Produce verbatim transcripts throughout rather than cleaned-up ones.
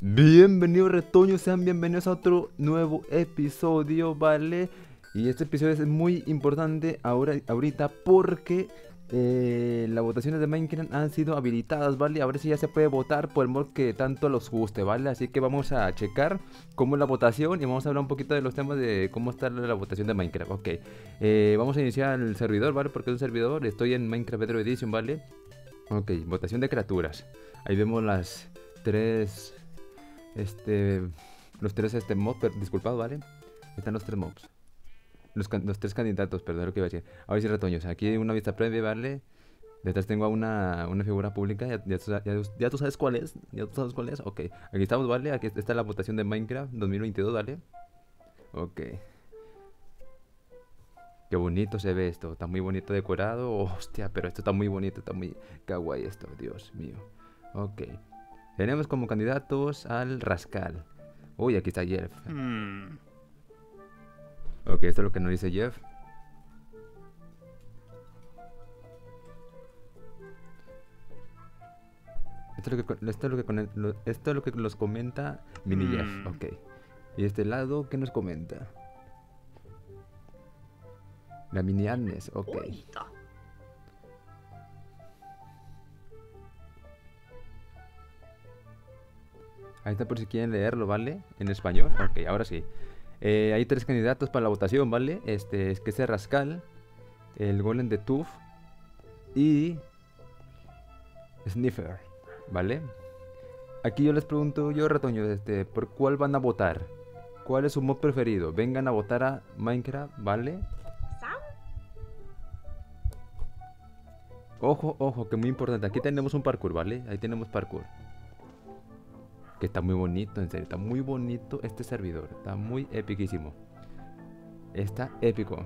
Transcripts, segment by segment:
Bienvenidos retoños, sean bienvenidos a otro nuevo episodio, ¿vale? Y este episodio es muy importante ahora, ahorita porque eh, las votaciones de Minecraft han sido habilitadas, ¿vale? A ver si ya se puede votar por el mod que tanto los guste, ¿vale? Así que vamos a checar cómo es la votación y vamos a hablar un poquito de los temas de cómo está la votación de Minecraft, ok. Eh, vamos a iniciar el servidor, ¿vale? Porque es un servidor, estoy en Minecraft Bedrock Edition, ¿vale? Ok, votación de criaturas. Ahí vemos las tres... Este... Los tres este mobs, per- disculpad, ¿vale? Ahí están los tres mobs. Los, can- los tres candidatos, perdón lo que iba a decir. Ahora sí, retoños. Aquí hay una vista previa, ¿vale? Detrás tengo a una, una figura pública. Ya, ya, tú sa- ya, ya tú sabes cuál es. Ya tú sabes cuál es. Ok. Aquí estamos, ¿vale? Aquí está la votación de Minecraft dos mil veintidós, ¿vale? Ok. Qué bonito se ve esto. Está muy bonito decorado. Oh, hostia, pero esto está muy bonito. Está muy kawaii esto. Dios mío. Ok. Tenemos como candidatos al Rascal. Uy, aquí está Jeff. Hmm. Ok, esto es lo que nos dice Jeff. Esto es lo que, con- esto es lo que, con- lo- esto es lo que nos comenta Mini Jeff. Hmm. Ok. Y de este lado, ¿qué nos comenta? La Mini Agnes. Ok. Bonita. Ahí está por si quieren leerlo, ¿vale? En español. Ok, ahora sí. Eh, hay tres candidatos para la votación, ¿vale? Este es que es el Rascal, el Golem de Tuf y Sniffer, ¿vale? Aquí yo les pregunto, yo retoño, este, ¿por cuál van a votar? ¿Cuál es su mod preferido? Vengan a votar a Minecraft, ¿vale? Ojo, ojo, que muy importante. Aquí tenemos un parkour, ¿vale? Ahí tenemos parkour. Que está muy bonito, en serio. Está muy bonito este servidor. Está muy epiquísimo. Está épico.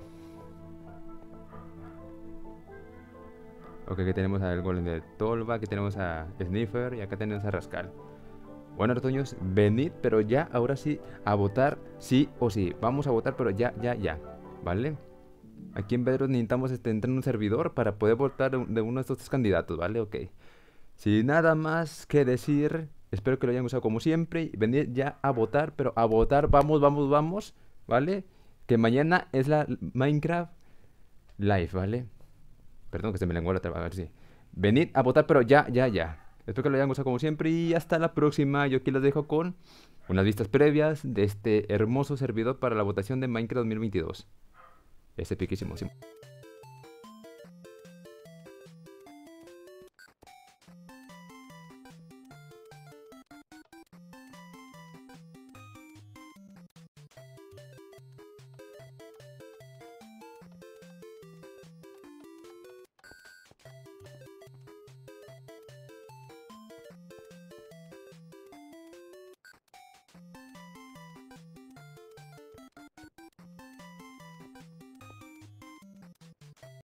Ok, aquí tenemos al Golem de Tolva, aquí tenemos a Sniffer y acá tenemos a Rascal. Bueno, retoños, venid, pero ya, ahora sí, a votar sí o sí. Vamos a votar, pero ya, ya, ya. ¿Vale? Aquí en Bedrock necesitamos este, entrar en un servidor para poder votar de un- de uno de estos tres candidatos, ¿vale? Ok. Sin nada más que decir, espero que lo hayan usado como siempre. Y venid ya a votar, pero a votar, vamos, vamos, vamos, ¿vale? Que mañana es la Minecraft Live, ¿vale? Perdón que se me lengua la traba, a ver si. Venid a votar, pero ya, ya, ya. Espero que lo hayan gustado como siempre y hasta la próxima. Yo aquí les dejo con unas vistas previas de este hermoso servidor para la votación de Minecraft dos mil veintidós. Es epiquísimo, sí.